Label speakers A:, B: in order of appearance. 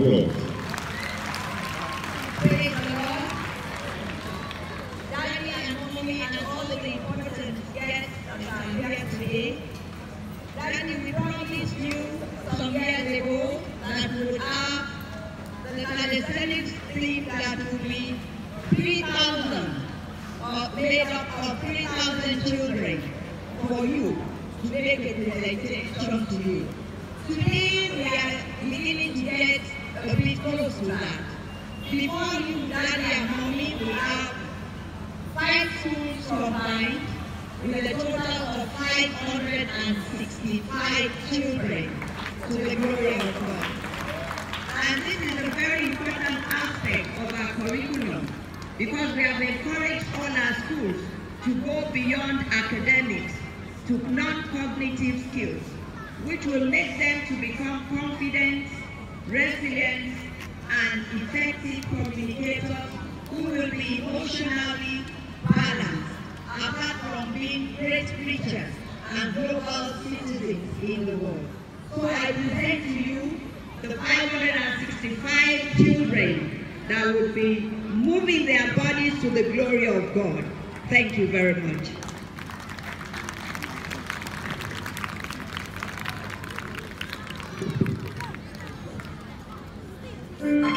A: applause.
B: Praise the Lord. Daddy and Mommy and all the important guests that are here today. Daddy, we promised you some years ago that we would have the calisthenics team that would be 3,000, made up of 3,000 children for you to make a presentation to you. Today we are beginning to get a bit close to that. Before you, Daddy and Mommy, we have 5 schools combined with a total of 565 children to the glory of God. And this is a very important aspect of our curriculum because we have encouraged all our schools to go beyond academics to non-cognitive skills, which will make them to become confident, resilient, and effective communicators who will be emotionally balanced, apart from being great preachers and global citizens in the world. So I present to you the 565 children that will be moving their bodies to the glory of God. Thank you very much.